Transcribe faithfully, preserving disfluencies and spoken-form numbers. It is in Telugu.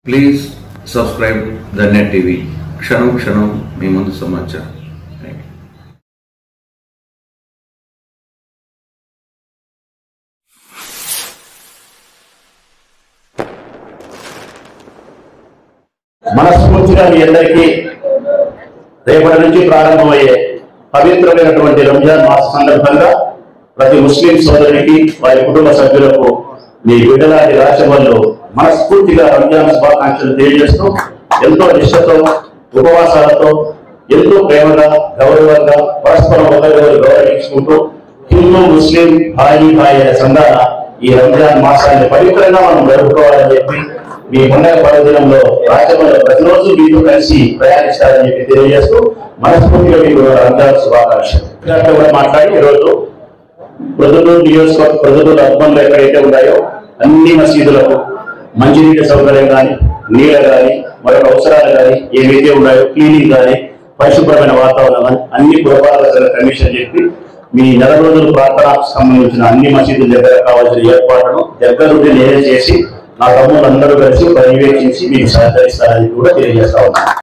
Please subscribe the net TV. క్షణం క్షణం మీ ముందు సమాచారం. మనస్ఫూర్తిగా మీ అందరికీ రేపటి నుంచి ప్రారంభమయ్యే పవిత్రమైనటువంటి రంజాన్ మాస సందర్భంగా ప్రతి ముస్లిం సోదరునికి వారి కుటుంబ సభ్యులకు మీ బిడ్డలాంటి రాష్ట్రంలో మనస్ఫూర్తిగా రంజాన్ శుభాకాంక్షలు తెలియజేస్తూ ఎంతో నిష్ఠతో ఉపవాసాలతో ఎంతో ప్రేమగా గౌరవంగా పరస్పరం ఒకరికొకరు గౌరవించుకుంటూ హిందూ ముస్లిం భాయి భాయి అనే సంధాన ఈ రంజాన్ మాసాన్ని పవిత్రంగా మనం జరుపుకోవాలని చెప్పి మీ పండుగ పర్వదినంలో రాష్ట్రంలో ప్రతిరోజు మీతో కలిసి ప్రయాణిస్తారని చెప్పి తెలియజేస్తూ మనస్ఫూర్తిగా మీకు రంజాన్ శుభాకాంక్షలు కూడా మాట్లాడి ఈరోజు ప్రొద్దుటూరు నియోజకవర్గ ప్రొద్దుటూరు అర్బన్లో ఎక్కడైతే ఉన్నాయో అన్ని మసీదులకు మంచినీటి సౌకర్యం కానీ నీళ్ళ కానీ మరొక అవసరాలు కానీ ఏవైతే ఉన్నాయో క్లీనింగ్ కానీ పరిశుభ్రమైన వాతావరణం కానీ అన్ని పురపాలక కమిషన్ చెప్పి మీ నెల రోజుల ప్రార్థనకు సంబంధించిన అన్ని మసీదుల దగ్గర కావాల్సిన ఏర్పాట్లను దగ్గర నుండి నేనే చేసి నా తమ్ముళ్ళు అందరూ కలిసి పర్యవేక్షించి మీకు సహకరిస్తారని కూడా తెలియజేస్తా ఉన్నాను.